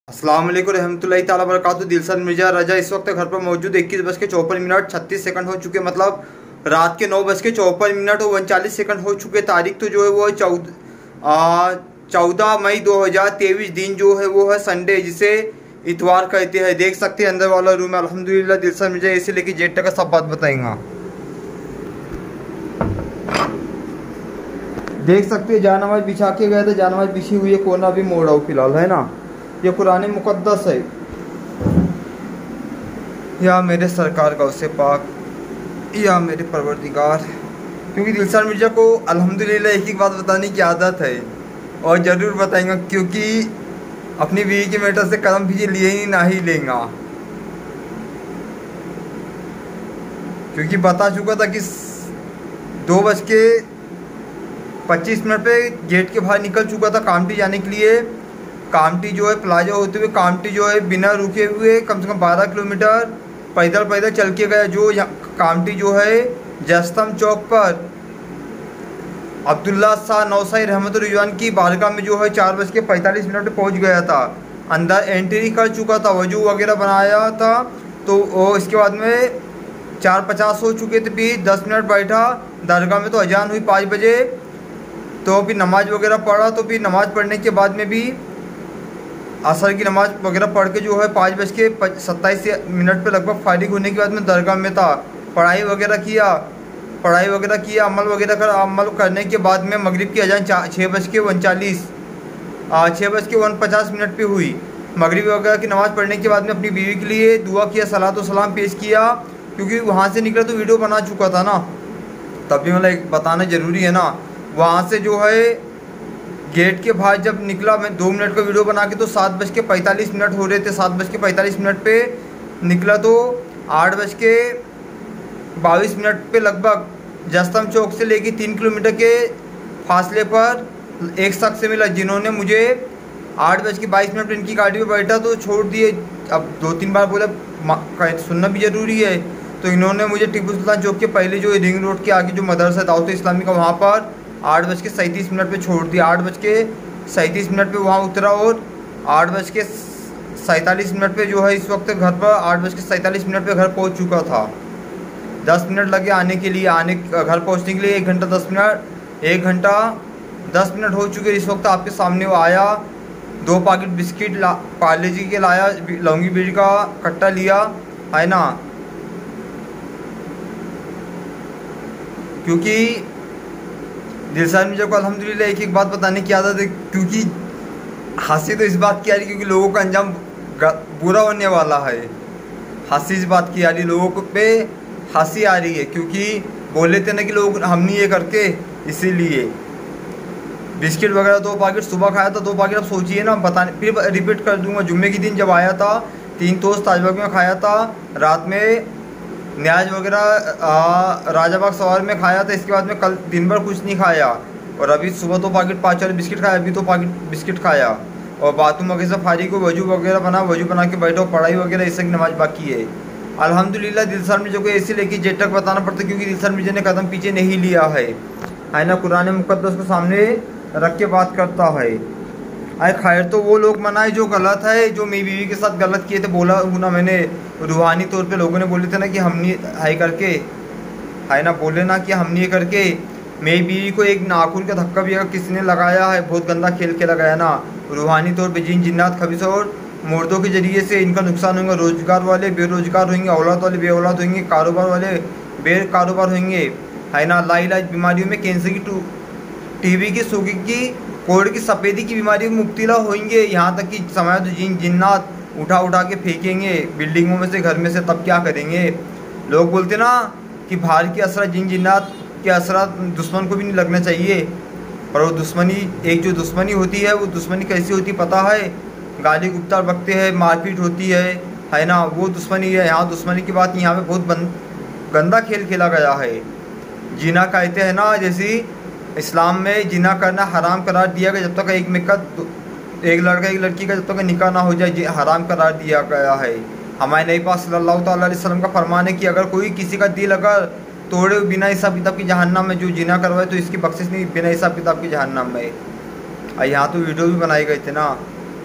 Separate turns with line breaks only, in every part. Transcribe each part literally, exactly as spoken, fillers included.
अस्सलाम वालेकुम रहमतुल्लाहि ताला बरकातहू। दिलशन मिर्जा रजा इस वक्त घर पर मौजूद। इक्कीस बज के चौपन मिनट छत्तीस सेकंड हो चुके, मतलब रात के नौ बज के चौपन मिनट और उनचालीस सेकंड हो चुके। तारीख तो जो है वो चौदह चौदह मई दो हज़ार तेईस, दिन जो है वो है संडे, जिसे इतवार कहते हैं। देख सकते हैं अंदर वाला रूम है। अल्हम्दुलिल्लाह दिलशन मिर्जा इसे लेके जेट तक का सब बात बताएंगा। देख सकते हैं जानमाज बिछा के गए थे, जानमाज बिछी हुई है, कोना भी मोड़ा हो फिलहाल, है ना। ये कुरान मुकद्दस है। या मेरे सरकार का उससे पाक, या मेरे परवरदिगार। क्योंकि दिलशन मिर्जा को अल्हम्दुलिल्लाह एक ही बात बताने की आदत है और ज़रूर बताएंगा, क्योंकि अपनी बीवी के मैटर से कदम भी लिए ही ना ही लेगा। क्योंकि बता चुका था कि दो बज के पच्चीस मिनट पे गेट के बाहर निकल चुका था कामटी जाने के लिए। कामटी जो है प्लाजा होते हुए कामटी जो है बिना रुके हुए कम से कम बारह किलोमीटर पैदल पैदल चल के गया। जो कामटी जो है जस्तम चौक पर अब्दुल्ला शाह नौसाई रहमतुल्लाह रिजवान की बारगाह में जो है चार बज के पैंतालीस मिनट पर पहुँच गया था। अंदर एंट्री कर चुका था, वजू वगैरह बनाया था। तो वो इसके बाद में चार पचास हो चुके थे। फिर दस मिनट बैठा दरगाह में, तो अजान हुई पाँच बजे। तो फिर नमाज वगैरह पढ़ा। तो फिर नमाज पढ़ने के बाद में भी असर की नमाज वगैरह पढ़ के जो है पाँच बज के सत्ताईस मिनट पे लगभग फारिग होने के बाद में दरगाह में था। पढ़ाई वगैरह किया पढ़ाई वगैरह किया अमल वगैरह कर अमल करने के बाद में मगरिब की अजान छः बज के उनचालीस छः बज के वन पचास मिनट पर हुई। मगरिब वगैरह की नमाज़ पढ़ने के बाद में अपनी बीवी के लिए दुआ किया, सलात व सलाम पेश किया। क्योंकि वहाँ से निकला तो वीडियो बना चुका था ना, तब भी मतलब बताना ज़रूरी है ना। वहाँ से जो है गेट के बाहर जब निकला, मैं दो मिनट का वीडियो बना के, तो सात बज के पैंतालीस मिनट हो रहे थे। सात बज के पैंतालीस मिनट पे निकला तो आठ बज के बाईस मिनट पे लगभग जस्तम चौक से लेके तीन किलोमीटर के फासले पर एक शख्स से मिला, जिन्होंने मुझे आठ बज के बाईस मिनट पर इनकी गाड़ी में बैठा तो छोड़ दिए। अब दो तीन बार बोला सुनना भी ज़रूरी है। तो इन्होंने मुझे टिपू सुल्तान चौक के पहले जो रिंग रोड के आगे जो मदरसा दावत इस्लामी का, वहाँ पर आठ बज के सैंतीस मिनट पर छोड़ दिया। आठ बज के सैंतीस मिनट पर वहाँ उतरा और आठ बज के सैंतालीस मिनट पर जो है इस वक्त घर पर आठ बज के सैंतालीस मिनट पर घर पहुँच चुका था। दस मिनट लगे आने के लिए, आने घर पहुँचने के लिए एक घंटा दस मिनट एक घंटा दस मिनट हो चुके। इस वक्त आपके सामने वो आया, दो पैकेट बिस्किट ला पार्ले जी के लाया, लौंगी बीज का कट्टा लिया, है ना। क्योंकि दिलशन मिर्जा को अल्हम्दुलिल्लाह एक एक बात बताने की आदत है। क्योंकि हंसी तो इस बात की आ रही क्योंकि लोगों का अंजाम बुरा होने वाला है। हंसी इस बात की आ रही, लोगों को पे हंसी आ रही है। क्योंकि बोले थे ना कि लोग हम नहीं ये करके, इसीलिए बिस्किट वगैरह दो पैकेट सुबह खाया था। दो पैकेट अब सोचिए ना, बताने फिर रिपीट कर दूंगा। जुम्मे के दिन जब आया था तीन टोस्ट ताजबाग में खाया था, रात में न्याज वगैरह राजाबाग सवार में खाया था। इसके बाद में कल दिन भर कुछ नहीं खाया और अभी सुबह तो पैकेट पाँच वाले बिस्किट खाया, अभी तो पैकेट बिस्किट खाया और बाथरूम वगैरह से फारी को वजू वगैरह बना वजू बना के बैठो, पढ़ाई वगैरह इससे की नमाज बाकी है। अल्हम्दुलिल्लाह दिलशन मिर्जा को ऐसे लेके जेट तक बताना पड़ता है, क्योंकि दिलशन मिर्जा ने कदम पीछे नहीं लिया है, है ना। कुरान मुकद्दस को सामने रख के बात करता है। अरे खैर तो वो लोग मनाए जो गलत है, जो मेरी बीवी के साथ गलत किए थे। बोला हूँ ना मैंने, रूहानी तौर पे लोगों ने बोले थे ना कि हमने हाई करके, है ना, बोले ना कि हमने ये करके मेरी बीवी को एक नाखून का धक्का भी अगर किसी ने लगाया है, बहुत गंदा खेल के लगाया ना, रूहानी तौर पे जिन जिन्नात खबीस और मुर्दों के जरिए से इनका नुकसान होगा। रोजगार वाले बेरोजगार होंगे, औलाद वाले बे औलाद होंगे, कारोबार वाले बे कारोबार होंगे, है ना। लाइलाज बीमारियों में कैंसर की, टीबी की, शुगर की, कोढ़ की, सफ़ेदी की बीमारियों में मुब्तला होंगे। यहाँ तक कि समय तो जिन जिन्नात उठा उठा के फेंकेंगे बिल्डिंगों में से, घर में से, तब क्या करेंगे। लोग बोलते ना कि बाहर की असरत, जिन जिन्नात के असरत दुश्मन को भी नहीं लगना चाहिए। पर वो दुश्मनी, एक जो दुश्मनी होती है वो दुश्मनी कैसी होती पता है, गाली गुप्ता बकते हैं, मारपीट होती है, है ना, वो दुश्मनी है। यहाँ दुश्मनी की बात यहाँ पे बहुत गंदा खेल खेला गया है। जीना कहते हैं ना, जैसी इस्लाम में जिना करना हराम करार दिया गया। जब तक एक में का एक लड़का एक लड़की का जब तक निकाह ना हो जाए हराम करार दिया गया है। हमारे नबी पाक सल्लल्लाहु अलैहि वसल्लम का फरमान है कि अगर कोई किसी का दिल अगर तोड़े बिना हिसाब किताब की जहन्नम में, जो जिना करवाए तो इसकी बख्शिश नहीं, बिना हिसाब किताब की जहन्नम में। और यहाँ तो वीडियो भी बनाए गए थे ना,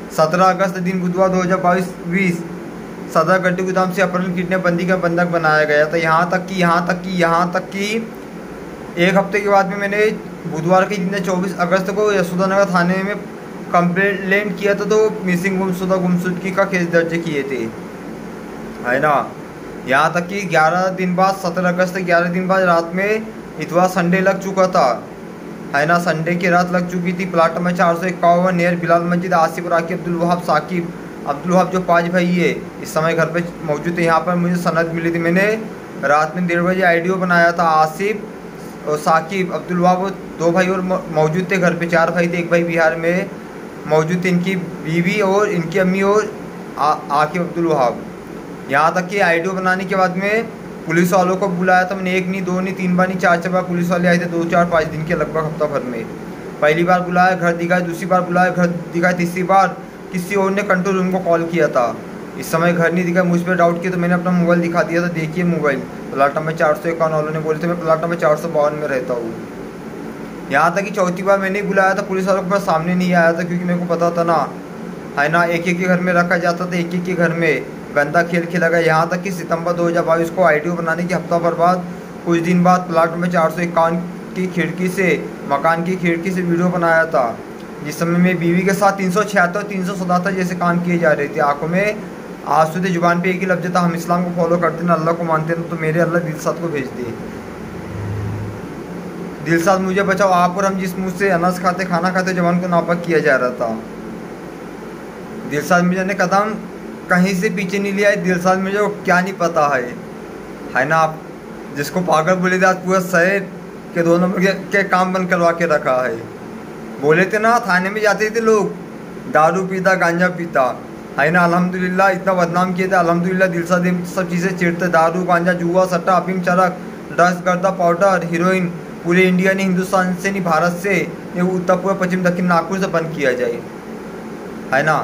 सत्रह अगस्त दिन बुधवार दो हज़ार बाईस बीस सदर गड्ढे गोदाम से अपहरण किडनैप बंदी का बंधक बनाया गया था। यहाँ तक कि यहाँ तक कि यहाँ तक कि एक हफ्ते के बाद में मैंने बुधवार के दिन चौबीस अगस्त को यशोदानगर थाने में कंप्लेंट किया था, तो मिसिंग गुमशुदा गुमशुदगी का केस दर्ज किए थे, है ना। यहाँ तक कि ग्यारह दिन बाद सत्रह अगस्त ग्यारह दिन बाद रात में इतवार संडे लग चुका था, है ना। संडे की रात लग चुकी थी। प्लाट नंबर चार सौ इक्यावन नियर बिलाल मस्जिद आसिफ राकी अब्दुल वहाब साकिब अब्दुल वहाब जो पाँच भाई है इस समय घर पे मौजूद थे। यहाँ पर मुझे सनद मिली थी, मैंने रात में डेढ़ बजे आइडियो बनाया था। आसिफ और साकिब अब्दुल वहाब दो भाई और मौजूद थे घर पे, चार भाई थे, एक भाई बिहार में मौजूद थे, इनकी बीवी और इनकी अम्मी और आकिब अब्दुल वहाब। यहाँ तक कि आइडियो बनाने के बाद में पुलिस वालों को बुलाया था मैंने, एक नहीं दो नहीं तीन बार नहीं चार चार बार पुलिस वाले आए थे, दो चार पाँच दिन के लगभग हफ्ता भर में। पहली बार बुलाया, घर दिखाया, दूसरी बार बुलाया, घर दिखाया, तीसरी बार किसी और ने कंट्रोल रूम को कॉल किया था। इस समय घर नहीं दिखा, मुझ पर डाउट किया तो मैंने अपना मोबाइल दिखा दिया था, देखिए मोबाइल प्लाट नंबर चार सौ इक्यावन वालों ने बोले थे, मैं प्लाट नंबर चार सौ बावन में रहता हूँ। यहाँ तक कि चौथी बार मैंने बुलाया था पुलिस वालों को, मैं सामने नहीं आया था क्योंकि मेरे को पता था ना, है ना, एक एक के घर में रखा जाता था, एक एक के घर में गंदा खेल खेला गया। यहाँ तक कि सितंबर दो हज़ार बाईस को आईडियो बनाने के हफ्ता भर बाद कुछ दिन बाद प्लाट नंबर चार सौ इक्यावन की खिड़की से मकान की खिड़की से वीडियो बनाया था, जिस समय मेरी बीवी के साथ तीन सौ छिहत्तर तीन सौ सतहत्तर जैसे काम किए जा रहे थे। आंखों में आंसू थे, जुबान पे एक ही लफ्ज था, हम इस्लाम को फॉलो करते ना, अल्लाह को मानते ना, तो मेरे अल्लाह दिलसाद को भेज दिए। दिलसाद मुझे बचाओ, आप और हम जिस मुँह से अनाज खाते खाना खाते जवान को नापाक किया जा रहा था। दिलसाद मिर्जा ने कदम कहीं से पीछे नहीं लिया है। दिलसाद मिर्जा को क्या नहीं पता है, है ना, आप जिसको पागल बोले थे, आज पूरा शहर के दो नंबर के, के काम बंद करवा के रखा है। बोले थे ना थाने में जाते थे लोग दारू पीता गांजा पीता, है ना, अल्हम्दुलिल्लाह इतना बदनाम किए थे। अल्हम्दुलिल्लाह दिलसाद सब चीज़ें चिढ़ते, दारू गांजा जुआ सट्टा अफीम चरक ड्रग्स गर्दा पाउडर हीरोइन पूरे इंडिया ने, हिंदुस्तान से नहीं भारत से नहीं, उत्तर पूर्व पश्चिम दक्षिण नागपुर से बंद किया जाए, है ना।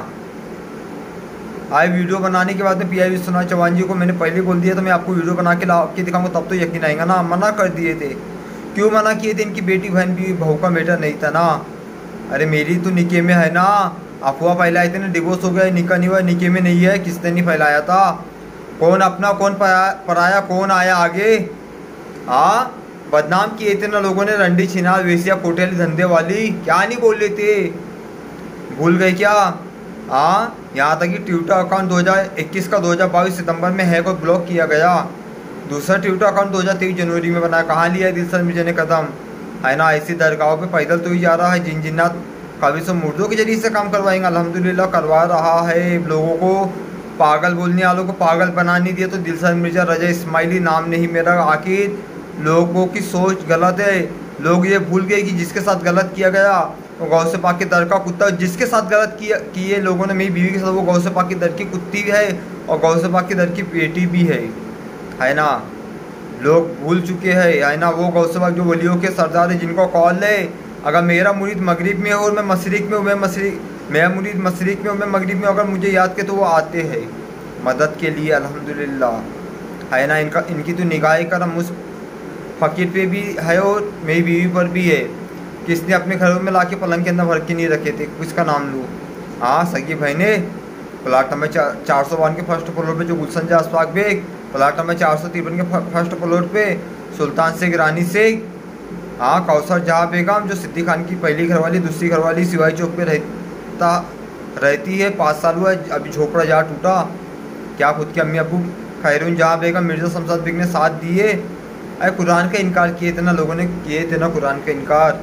आज वीडियो बनाने के बाद में पी आई विश्वनाथ चौहान जी को मैंने पहले बोल दिया था मैं आपको वीडियो बना के ला के दिखाऊंगा, तब तो यकीन आएगा ना। मना कर दिए थे, क्यों मना किए थे? इनकी बेटी बहन भी बहू का बेटा नहीं था ना। अरे मेरी तो निके में है ना, अफवाह फैलाए थे ना, डिवोर्स हो गया, निका नहीं हुआ, निके में नहीं है, किसने नहीं फैलाया था? कौन अपना कौन पराया, कौन आया आगे? हाँ, बदनाम किए थे ना लोगों ने, रंडी छिनाल वेसिया कोटेली धंधे वाली, क्या नहीं बोल रहे थे, भूल गए क्या? हाँ, यहाँ तक कि ट्विटर अकाउंट दो हज़ार इक्कीस का दो हज़ार बाईस सितंबर में हैक और ब्लॉक किया गया। दूसरा ट्विटर अकाउंट दो हज़ार तेईस जनवरी में बनाया। कहाँ लिया है दिलसाद मिर्जा ने कदम, है ना। ऐसी दरगाहों पे पैदल तो ही जा रहा है, जिन जिन्नात कभी सब मुर्दों के जरिए से काम करवाएंगे, अल्हम्दुलिल्लाह करवा रहा है। लोगों को पागल बोलने वालों को पागल बना नहीं दिया। तो दिलसाद मिर्जा रजा इस्माइली नाम नहीं मेरा। आखिर लोगों की सोच गलत है, लोग ये भूल गए कि जिसके साथ गलत किया गया वो गौ से पाक के दर का कुत्ता, जिसके साथ गलत किया किए लोगों ने मेरी बीवी के साथ, वो गौ से पाक के दर की कुत्ती भी है और गौ से पाक के दर की बेटी भी है, है ना। लोग भूल चुके हैं, है ना। वो गौ से पाक जो वलियों के सरदार है, जिनको कॉल है, अगर मेरा मुरीद मगरिब में हो और मैं मशरिक में हूँ, मैं मशरिक मेरा मुरीद मशरिक में हूँ, मैं मगरिब में, अगर मुझे याद के तो वो आते हैं मदद के लिए, अल्हम्दुलिल्लाह, है ना। इनका इनकी तो निगाह करम उस फ़कीर पे भी है और मेरी बीवी पर भी है, किसने अपने घरों में लाके पलंग के अंदर भर के नहीं रखे थे। किसका नाम लूँ? हाँ, सगी बहने, प्लाट नंबर चार सौ बावन के फर्स्ट फ्लोर पे जो गुलशन जा अस्फाक बेग, प्लाट नंबर चार सौ तिरपन के फर्स्ट फ्लोर पे सुल्तान शेख रानी शेख, हाँ, कौसर जहाँ बेगम जो सिद्दीक खान की पहली घरवाली, दूसरी घरवाली सिवाई चौक पे रहता रहती है, पाँच साल हुआ, अभी झोपड़ा जा टूटा। क्या खुद के अम्मी अबू खैरून जहाँ बेगम मिर्ज़ा शमशाद बेग ने साथ दिए? अरे कुरान का इनकार किए थे ना लोगों ने, किए थे ना कुरान का इनकार।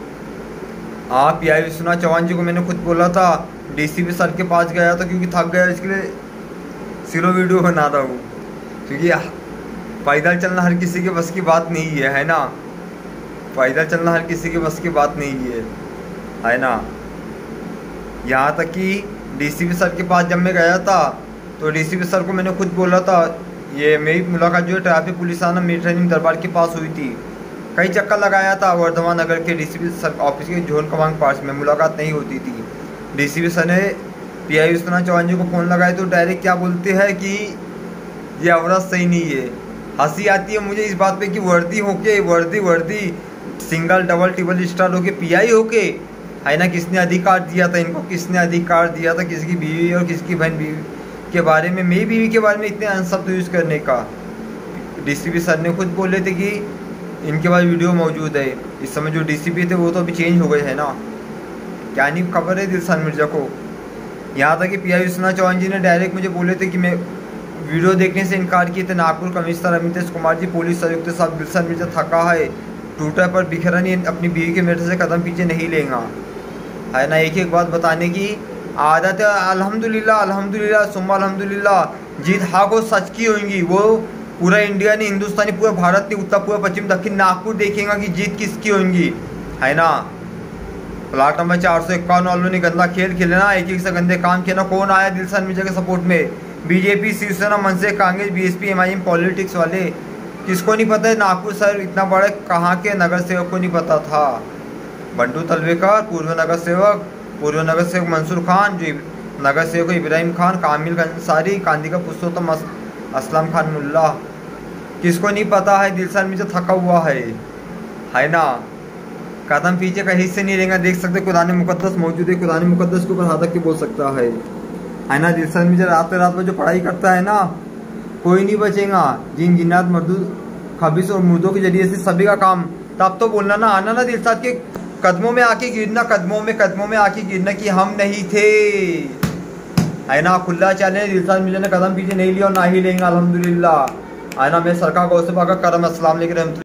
आप पी आई विश्वनाथ चौहान जी को मैंने खुद बोला था, डीसीपी सर के पास गया था क्योंकि थक गया, इसके लिए सिरो वीडियो बना रहा हूँ, क्योंकि पैदल चलना हर किसी के बस की बात नहीं है, है ना। पैदल चलना हर किसी के बस की बात नहीं है, है ना। यहाँ तक कि डीसीपी सर के पास जब मैं गया था तो डीसीपी सर को मैंने खुद बोला था, ये मेरी मुलाकात जो है ट्रैफिक पुलिस थाना मीठा दरबार के पास हुई थी। कई चक्कर लगाया था वर्धमान नगर के डीसीपी सर ऑफिस के जोन कमांड पार्ट्स में, मुलाकात नहीं होती थी। डीसीपी सर ने पी आई विश्वनाथ चौहान जी को फ़ोन लगाया तो डायरेक्ट क्या बोलते हैं कि ये औरत सही नहीं है। हंसी आती है मुझे इस बात पे कि वर्दी होके, वर्दी वर्दी सिंगल डबल ट्रिपल स्टार होके, पी आई होके है ना, किसने अधिकार दिया था इनको, किसने अधिकार दिया था किसी की बीवी और किसी की बहन बीवी के बारे में, मेरी बीवी के बारे में इतने अनशब्द यूज़ करने का। डीसीपी सर ने खुद बोले थे कि इनके पास वीडियो मौजूद है। इस समय जो डीसीपी थे वो तो अभी चेंज हो गए हैं ना, क्या नहीं खबर है दिलशाद मिर्जा को। यहाँ तक कि पी आई विश्वनाथ चौहान जी ने डायरेक्ट मुझे बोले थे कि मैं वीडियो देखने से इनकार किए थे। नागपुर कमिश्नर अमितेश कुमार जी, पुलिस आयुक्त साहब, दिलशाद मिर्जा थका है, टूटा पर बिखरा नहीं, अपनी बीवी के मेरे से कदम पीछे नहीं लेगा, है ना। एक एक बात बताने की आदत है। अल्हम्दुलिल्लाह अल्हम्दुलिल्लाह सुम्मा अल्हम्दुलिल्लाह, जीत हाँ को सच की होगी। वो पूरा इंडिया नहीं, हिंदुस्तानी, पूरा भारत नहीं, उत्तर पूर्व पश्चिम दक्षिण नागपुर देखेगा कि जीत किसकी होगी, है ना। प्लाट नंबर चार सौ इक्यावन वालों ने गंदा खेल खेले ना, एक एक से गंदे काम किए ना। कौन आया दिलशाद मिर्जा के सपोर्ट में? BJP, Shiv Sena, MNS, Congress, BSP, MIM politics वाले। किसको नहीं पता है नागपुर शहर इतना बड़ा कहाँ के नगर सेवक को नहीं पता था। बंडू तलवेकर पूर्व नगर सेवक, पूर्व नगर सेवक मंसूर खान, जो नगर सेवक इब्राहिम खान, कामिल अंसारी, कांदी का पुरुषोत्तम असलम खान मुल्ला। किसको नहीं पता है दिलशाद मिर्जा थका हुआ है, है ना। कदम पीछे कहीं से नहीं रहेगा। देख सकते कुरान मुकद्दस मौजूद है, कुरान मुकद्दस के ऊपर हाथ रख के बोल सकता है, है ना। दिलशाद मिर्जा रात रात में जो पढ़ाई करता है ना, कोई नहीं बचेगा। जिन जिन्नात मर्दूद खबीस और मुर्दों के जरिए से सभी का काम, तब तो बोलना ना, आना ना दिलशाद के कदमों में आके गिरना, कदमों में कदमों में आके गिरना कि हम नहीं थे, है ना। खुला चैलेंज, दिलशाद मिर्जा ने कदम पीछे नहीं लिया और ना ही लेंगे अल्हम्दुलिल्लाह, है ना। मैं सरकार गौ से पाकर करम अस्सलाम वालेकुम।